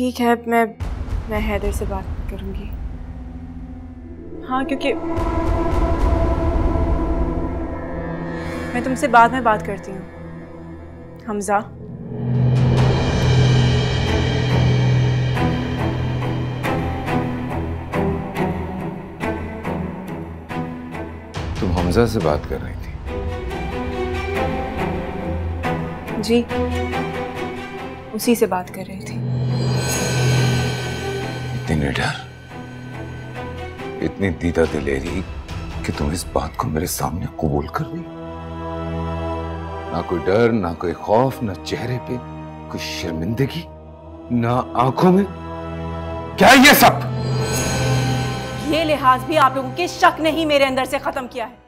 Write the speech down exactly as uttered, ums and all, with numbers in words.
ठीक है, मैं मैं हैदर से बात करूंगी। हाँ, क्योंकि मैं तुमसे बाद में बात करती हूँ। हमजा, तुम हमजा से बात कर रही थी? जी, उसी से बात कर रही थी। इतनी निडर, इतनी दीदा दिलेरी कि तुम इस बात को मेरे सामने कबूल कर ली। ना कोई डर, ना कोई खौफ, ना चेहरे पे कोई शर्मिंदगी, ना आंखों में। क्या ये सब? ये लिहाज भी आप लोगों के शक ने ही मेरे अंदर से खत्म किया है।